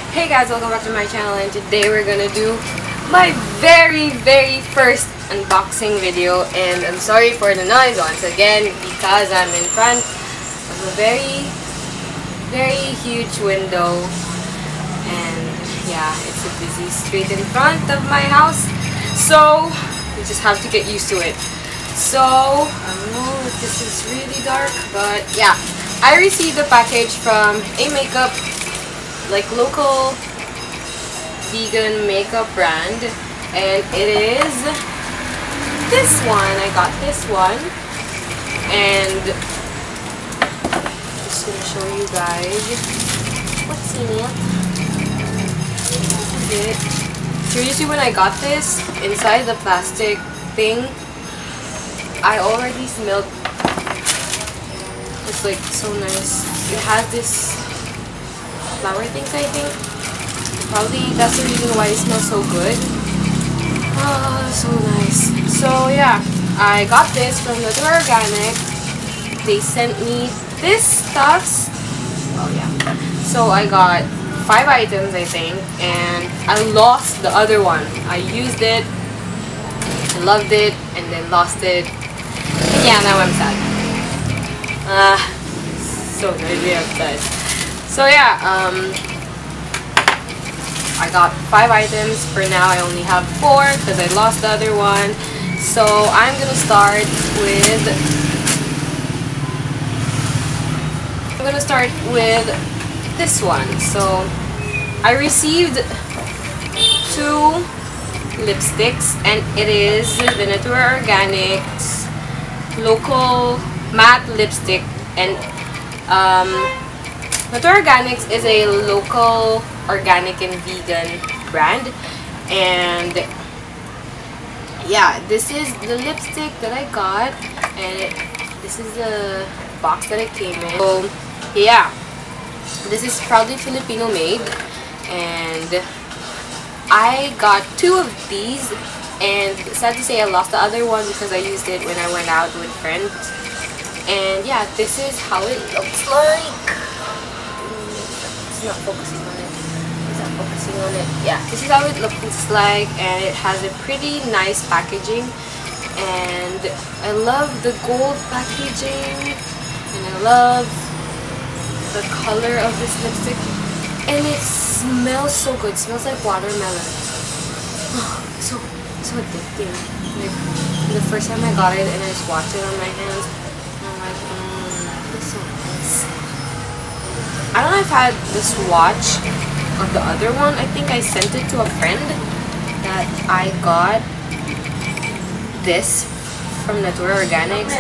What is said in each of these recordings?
Hey guys, welcome back to my channel, and today we're gonna do my very first unboxing video. And I'm sorry for the noise once again because I'm in front of a very huge window, and yeah, it's a busy street in front of my house, so you just have to get used to it. So I don't know if this is really dark, but yeah, I received a package from a makeup, like local vegan makeup brand, and it is this one. I got this one, and I'm just gonna show you guys what's in it. This is it. Seriously, when I got this, inside the plastic thing, I already smelled. It's like so nice. It has this flower things, I think. Probably that's the reason why it smells so good. Oh, so nice. So yeah, I got this from Natura Organic. They sent me this stuff. Oh yeah. So I got 5 items, I think, and I lost the other one. I used it, I loved it, and then lost it. And yeah, now I'm sad. So really upset. So yeah, I got 5 items. For now I only have 4 because I lost the other one. So I'm gonna start with this one. So I received 2 lipsticks, and it is the Natura Organics local matte lipstick. And Natura Organics is a local organic and vegan brand, and yeah, this is the lipstick that I got, and this is the box that it came in. So yeah, this is proudly Filipino made, and I got 2 of these, and sad to say I lost the other one because I used it when I went out with friends. And yeah, this is how it looks like. It's not focusing on it. Is that focusing on it? Yeah, this is how it looks like, and it has a pretty nice packaging. And I love the gold packaging, and I love the color of this lipstick. And it smells so good. It smells like watermelon. So addicting. Like, the first time I got it and I swatched it on my hands, so nice. I don't know if I had the swatch of the other one. I think I sent it to a friend that I got this from Natura Organics.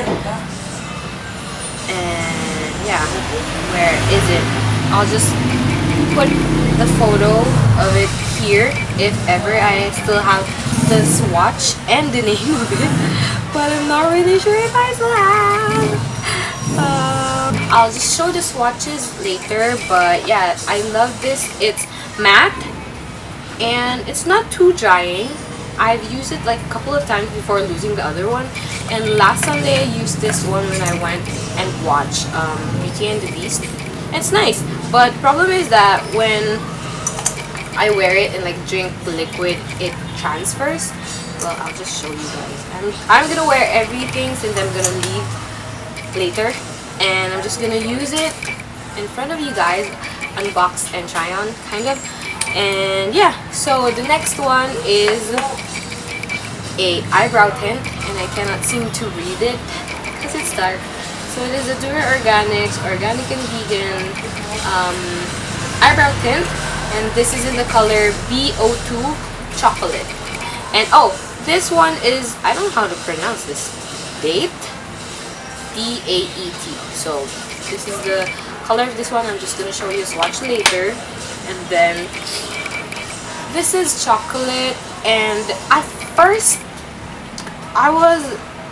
And yeah, where is it? I'll just put the photo of it here if ever I still have the swatch and the name of it, but I'm not really sure if I still have. I'll just show the swatches later, but yeah, I love this. It's matte and it's not too drying. I've used it like a couple of times before losing the other one, and last Sunday I used this one when I went and watched Beauty and the Beast. It's nice, but problem is that when I wear it and like drink liquid, it transfers. Well, I'll just show you guys. I'm gonna wear everything since I'm gonna leave later, and I'm just gonna use it in front of you guys, unbox and try on kind of. And yeah, so the next one is a eyebrow tint, and I cannot seem to read it because it's dark. So it is a Natura Organics organic and vegan eyebrow tint, and this is in the color BO2 chocolate. And oh, this one is, I don't know how to pronounce this, Date, D-A-E-T. So this is the color of this one. I'm just gonna show you a swatch later. And then this is chocolate, and at first I was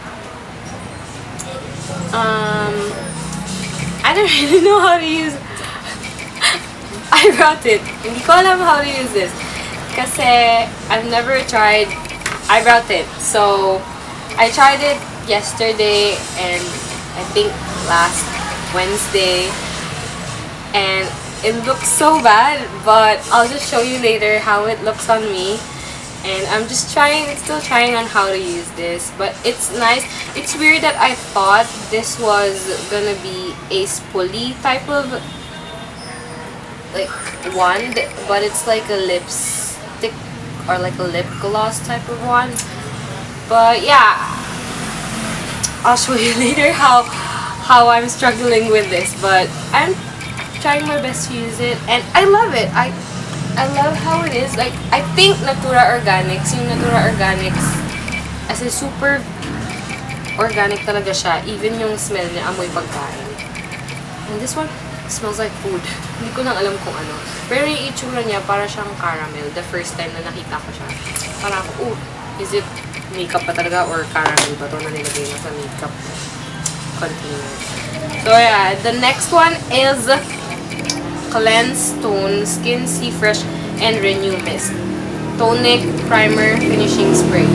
I don't really know how to use eyebrow tint. Hindi ko alam how to use this kasi I've never tried eyebrow tint. So I tried it yesterday and I think last Wednesday, and It looks so bad, but I'll just show you later how it looks on me. And I'm just still trying on how to use this. But it's nice. It's weird that I thought this was gonna be a spoolie type of like wand, but it's like a lipstick or like a lip gloss type of wand. But yeah, I'll show you later how I'm struggling with this, but I'm trying my best to use it, and I love it. I love how it is. Like, I think Natura Organics, yung Natura Organics, as in super organic talaga siya. Even yung smell niya, amoy pagkain. And this one smells like food. Hindi ko nang alam kung ano. Pero yung itsura niya, para siyang caramel. The first time na nakita ko siya. Parang, is it makeup pa talaga or caramel ba ito na nilagay na sa makeup container? So yeah, the next one is Cleanse Tone Skin See Fresh and Renew Mist Tonic Primer Finishing Spray.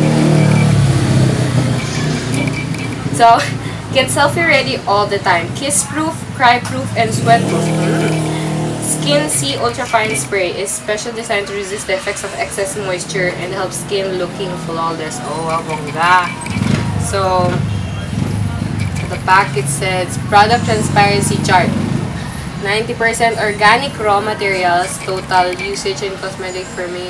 So, get selfie ready all the time. Kiss proof, cry proof, and sweat proof. Skin See Ultra Fine Spray is special designed to resist the effects of excess moisture and help skin looking flawless. Oh, bongga. So, at the back it says product transparency chart. 90% organic raw materials, total usage in cosmetic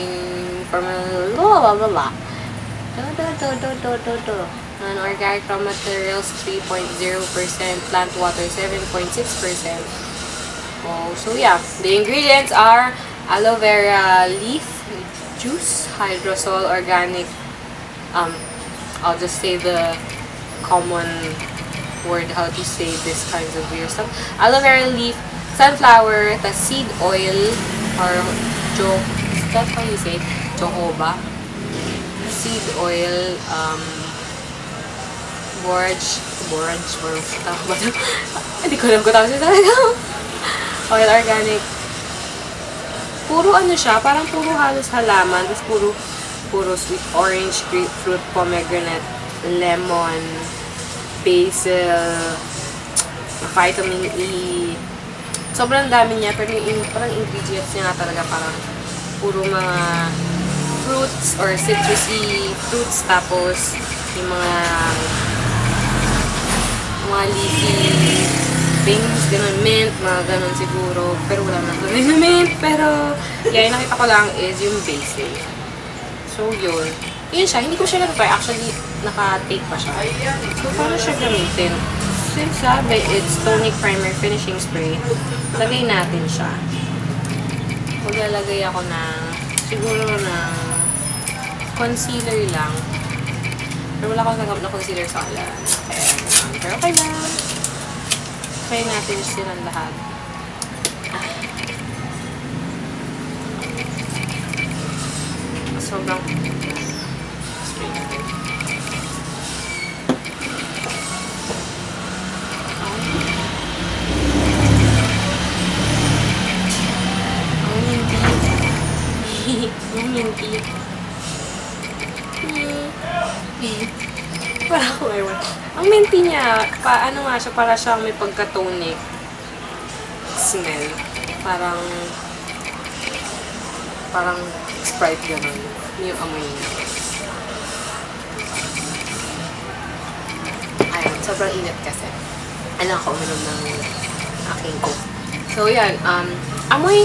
non-organic raw materials 3.0%, plant water 7.6%. Oh, so yeah, the ingredients are aloe vera leaf juice, hydrosol organic, I'll just say the common word how to say this kinds of weird stuff. Aloe vera leaf, sunflower, the seed oil, or is that how you say it? Jojoba. Seed oil, borage, hindi ko alam kung tawag siya talaga. Oil organic. Puro ano siya, parang puro halos halaman, tapos puro sweet orange, grapefruit, pomegranate, lemon, basil, vitamin E. Sobrang dami niya, pero yung parang ingredients niya nga talaga parang puro mga fruits or citrusy fruits, tapos yung mga leafy things, ganun, mint, mga ganun siguro, pero wala naman na mint, pero yeah, yung nakita ko lang is yung basil. So yun siya, hindi ko siya nag-try, actually naka-take pa siya. So paano siya gamitin? Since sabi it's tonic primer finishing spray, lagay natin siya. Maglalagay ako siguro ng concealer lang. Pero wala akong nagamit na concealer sa alam. Pero okay lang. Try natin silang lahat. Sobrang spray natin. Para ako ewan. Ang minty niya, ano nga siya, para siyang may pagka-tonic smell. Parang Sprite gano'n. Yung amoy niya. Ayun, sobrang init kasi. Ano ako uminom ng aking coke. So yan, amoy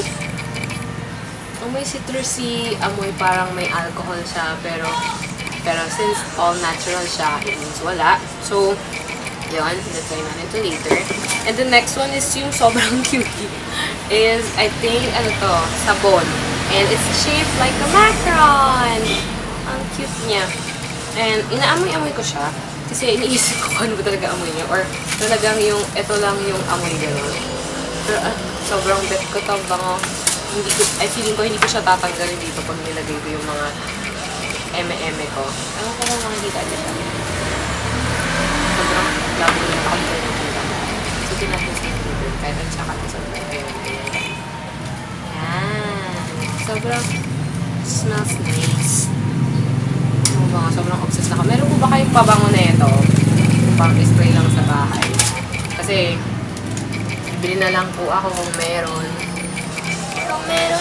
citrusy, amoy parang may alcohol siya, pero since all natural siya, it means wala. So, yun, let's try natin ito later. And the next one is yung sobrang cutie. Is, I think, ano to, sabon. And it's shaped like a macaron. Ang cute niya. And inaamoy-amoy ko siya. Kasi iniisip ko ano ba talaga amoy niya. Or talagang ito lang yung amoy gano'n. Pero sobrang bet ko to, bango. Feeling ko hindi ko siya tatanggalin dito pag nilagay ko yung mga eme-eme ko. Ewan ko lang makikita niya siya. Sobrang labo na nakakita niya siya. So, tinatin sa dito. Kahit ang tsaka sa ayun. Yan. Sobrang smells nice. Sobrang obsessed na ako. Meron po ba kayong pabango na ito? Pang-spray lang sa bahay. Kasi, bibili na lang po ako kung meron.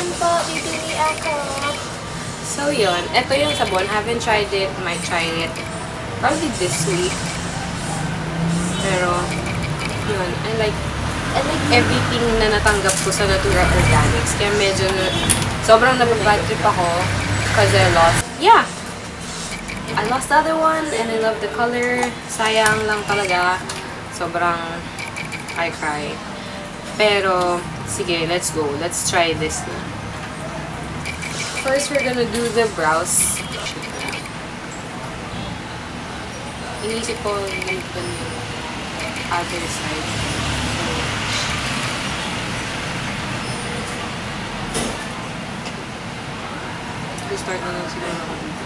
naman po, bibili ako. So, yun. Ito yung sabon. Haven't tried it. Might try it. Probably this week. Pero, yun. I like everything na natanggap ko sa Natura Organics. Kaya medyo, sobrang nababad trip ako. Because I lost, yeah. I lost the other one and I love the color. Sayang lang talaga. Sobrang, I cry. Pero, sige, let's go. Let's try this na. First, we're gonna do the brows. Inisip ko yung other side. So, start na lang siguro ako dito.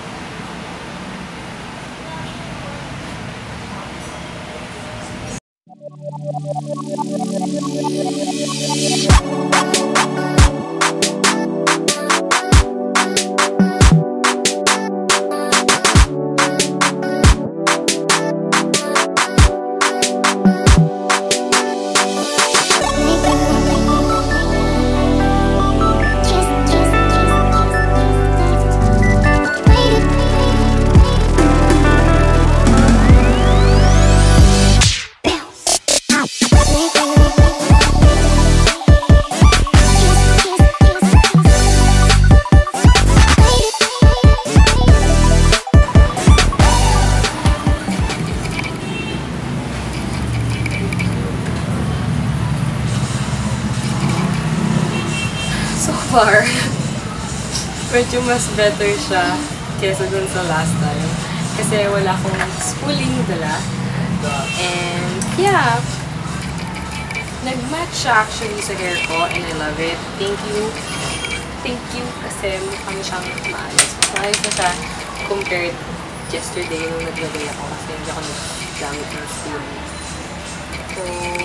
Far, medyo mas better siya kesa dun sa last time. Kasi wala akong spooling dala. And yeah, nag-match siya actually sa hair ko and I love it. Thank you. Thank you kasi mukhang siyang maayos. Maayos na siya compared yesterday nung naglagay ako kasi hindi ako naggamit ng spooling. So,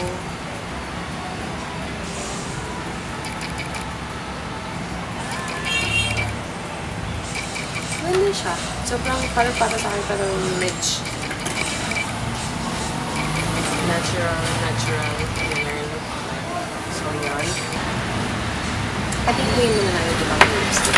ganda siya. Sobrang para sa akin parang medj natural winner look. So, yun. I think gawin mo na lang yung ibang lipstick.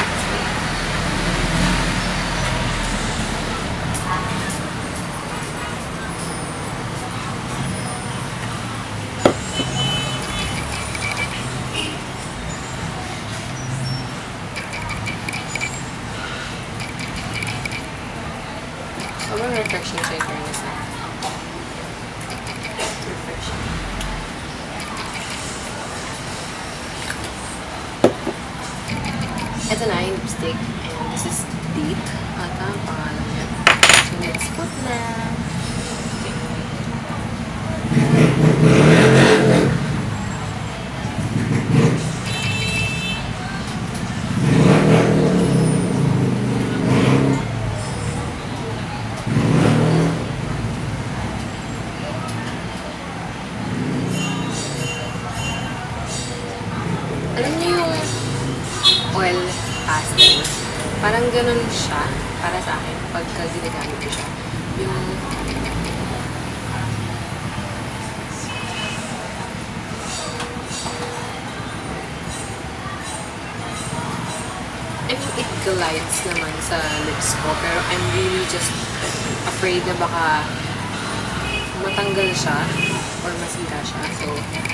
Sobrang refreshing siya yung fairness na. Refreshing. Ito na yung lipstick. And this is Date. Ata ang pangalan niya. So, let's put na. Alam niyo yung oil pastel? Parang ganun siya para sa akin pagka ginagamit ko siya. Yung I mean, it glides naman sa lips ko pero I'm really just afraid na baka matanggal siya or masira siya. So,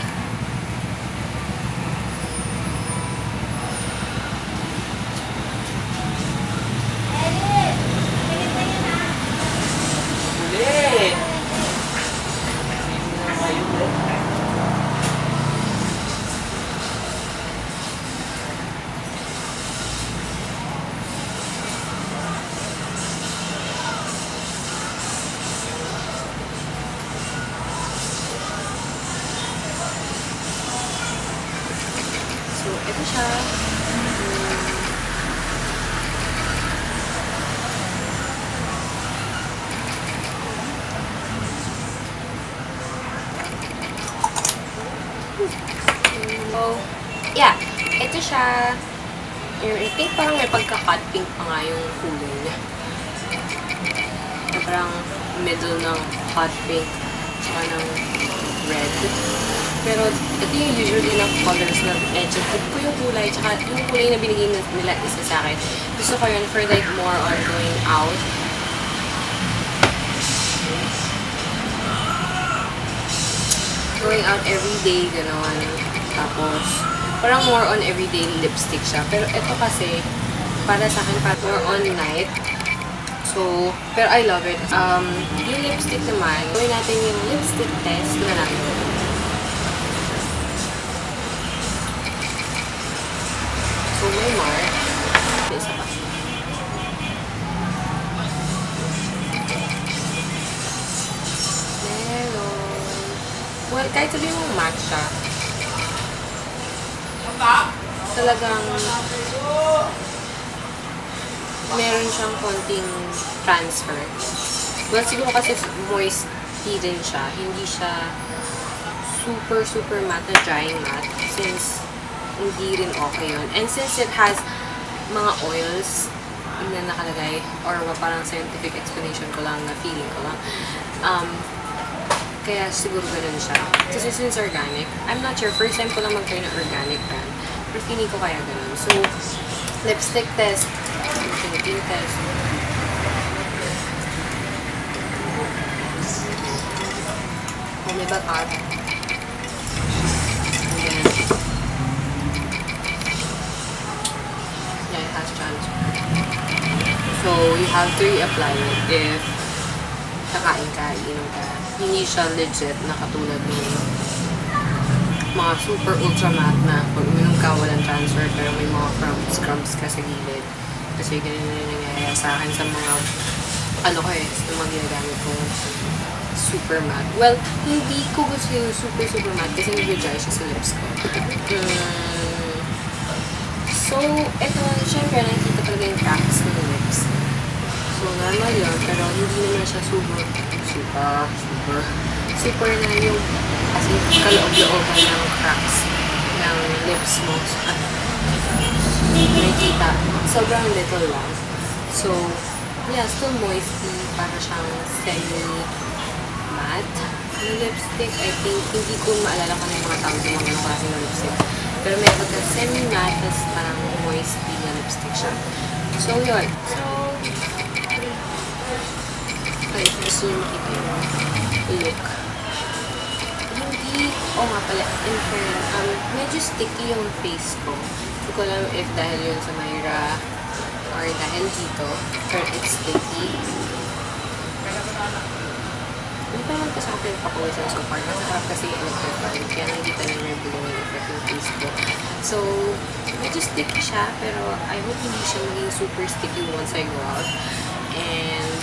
ito siya. So, yeah. Ito siya. I think parang may pagka-hot pink pa nga yung kulay niya. Parang middle ng hot pink tsaka ng red. Pero ito yung usually na colors na medyo tip ko yung kulay. Tsaka yung kulay na binigay nila isa sa akin. Gusto ko yun for like more on going out. Going out everyday, gano'n. Tapos, parang more on everyday lipstick siya. Pero ito kasi, para sa akin, parang more on night. So, pero I love it. Yung lipstick naman, gawin natin yung lipstick test na natin. So, may mark. May isa pa. Well, kahit sabihin mo match siya, talagang meron siyang konting transfer. Well, siguro kasi moisty din siya. Hindi siya super matte na drying matte since hindi rin okay yun. And since it has mga oils na nakalagay or parang scientific explanation ko lang na feeling ko lang, kaya siguro ganun siya. Kasi since organic, I'm not sure, first time ko lang mag-try ng organic brand. Pero feeling ko kaya ganun. So, lipstick test, Philippine test. Oh, may bakat. And then, yeah, it has transfer. So, you have to reapply it if kakain ka, iinom ka. Hindi siya legit na katulad ng mga super ultra matte na pag uminom ka walang transfer pero may mga crumbs ka sa gilid. Kasi ganun na nangyayari sa akin sa mga sa mga ginagamit kong super matte. Well, hindi ko gusto yung super matte kasi nag-dry siya sa lips ko. So, eto, syempre nakikita talaga yung cracks ng lips. So, normal yun, pero hindi naman siya super na yung kasi kaloob-looban ng cracks ng lips mo. Nakikita, sobrang little lang. So, yeah, still moisty, para siyang semi-matte na lipstick. I think, hindi ko maalala kung yung mga tawag yung mga klase ng lipstick. Pero may pagka semi-matte, tapos parang moisty na lipstick siya. So, yun. So, okay, gusto nyo makita yung look. Hindi, nga pala, in fairness, medyo sticky yung face ko. Hindi ko alam if dahil yun sa Myra or dahil dito, pero it's sticky. Hindi pa naman kasi ako pinagpapawisan so far. Masarap kasi yung electric fan, kaya nakikita na yung blowing effect yung face ko. So, medyo sticky siya, pero I hope hindi siya maging super sticky once I go out. And,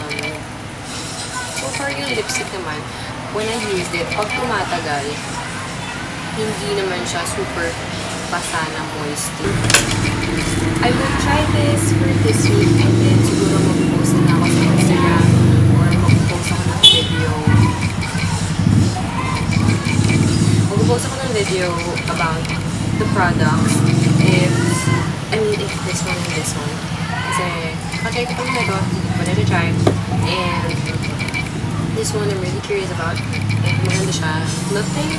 so far yung lipstick naman, when I used it, pag tumatagal, hindi naman siya super basa na moisty. I will try this for this week and then siguro mag-post na ako sa Instagram or mag-post ako ng video. Mag-post ako ng video about the products if this one and this one. Kasi, patry ko pang ito, wanted to try. And this one I'm really curious about. If maganda siya. Nothing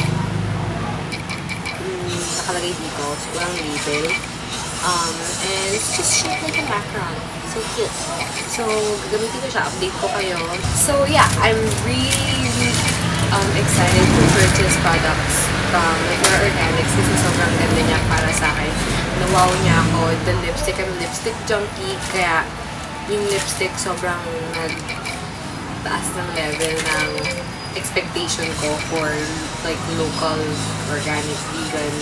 nakalagay dito. So, walang label. And it's just shaped like a macaron. So cute. So, gagamitin ko siya. Update ko kayo. So, yeah. I'm really excited to purchase products from Myra Organics kasi sobrang ganda niya para sa akin. Nawaw niya ako. The lipstick. I'm a lipstick junkie. Kaya, yung lipstick sobrang taas ng level ng expectation ko for like local, organic, vegan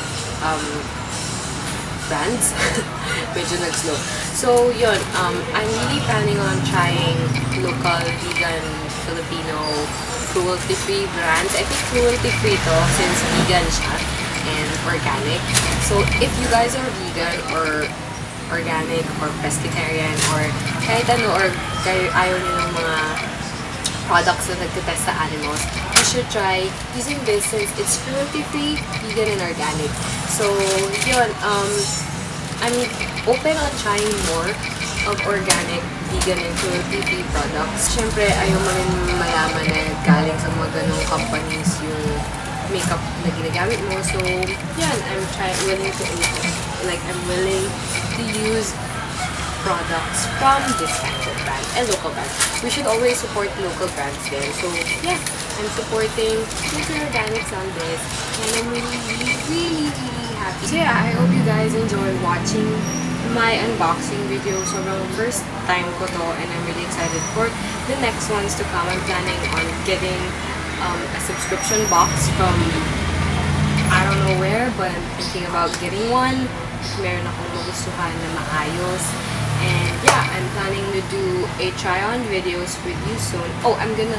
brands. Medyo nag-slow. So, yun. I'm really planning on trying local, vegan, Filipino, cruelty-free brands. I think cruelty-free to since vegan siya and organic. So, if you guys are vegan or organic or pescatarian or kahit ano or ayaw nyo ng mga products na nagtitest sa animals, you should try using this since it's cruelty-free, vegan, and organic. So, yun, I'm open on trying more of organic, vegan, and cruelty-free products. Siyempre, ayaw mo rin malaman na galing sa mga ganong companies yung makeup na ginagamit mo. So, yan, I'm willing to use products from this kind of brand and local brands. We should always support local brands then. So, yeah, I'm supporting Nature Organics on this, and I'm really happy. So, yeah, I hope you guys enjoy watching my unboxing video. So, first time ko to, and I'm really excited for the next ones to come. I'm planning on getting a subscription box from I don't know where, but I'm thinking about getting one. Meron akong magustuhan na maayos. And yeah, I'm planning to do a try-on videos with you soon. Oh, I'm gonna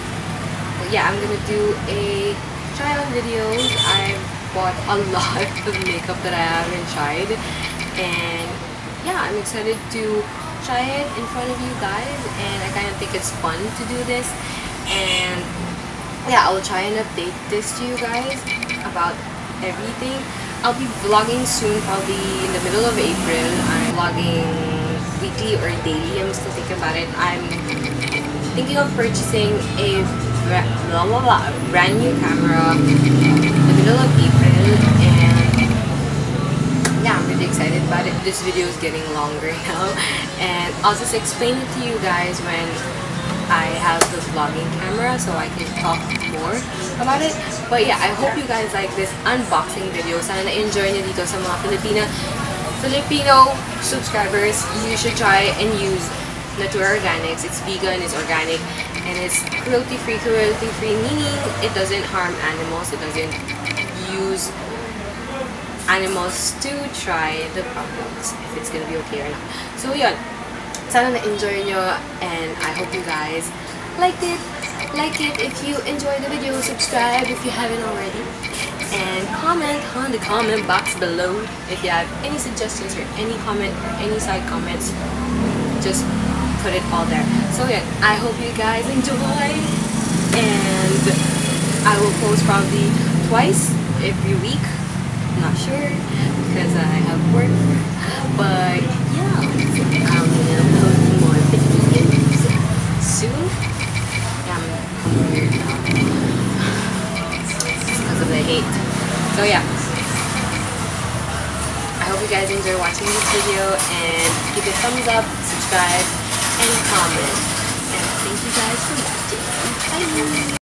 do a try-on videos. I've bought a lot of makeup that I haven't tried. And yeah, I'm excited to try it in front of you guys. And I kind of think it's fun to do this. And yeah, I'll try and update this to you guys about everything. I'll be vlogging soon, probably in the middle of April. I'm vlogging weekly or daily. I'm still thinking about it. I'm thinking of purchasing a brand new camera in the middle of April, and yeah, I'm really excited about it. This video is getting longer now, and I'll just explain it to you guys when I have the vlogging camera so I can talk more about it. But yeah, I hope you guys like this unboxing video. Sana na-enjoy nyo dito sa mga Filipino subscribers. You should try and use Nature Organics. It's vegan, it's organic, and it's cruelty-free. Cruelty-free meaning it doesn't harm animals. It doesn't use animals to try the products if it's gonna be okay or not. So yun. Sana na-enjoy nyo, and I hope you guys liked it. Like it if you enjoyed the video, subscribe if you haven't already, and comment on the comment box below if you have any suggestions or any comment or any side comments. Just put it all there. So yeah, I hope you guys enjoy, and I will post probably twice every week. I'm not sure because I have work, but yeah, I'm gonna post more videos soon. Yeah, I'm weird now because of the hate. So yeah, I hope you guys enjoy watching this video, and give it a thumbs up, subscribe, and comment. And thank you guys for watching. Bye!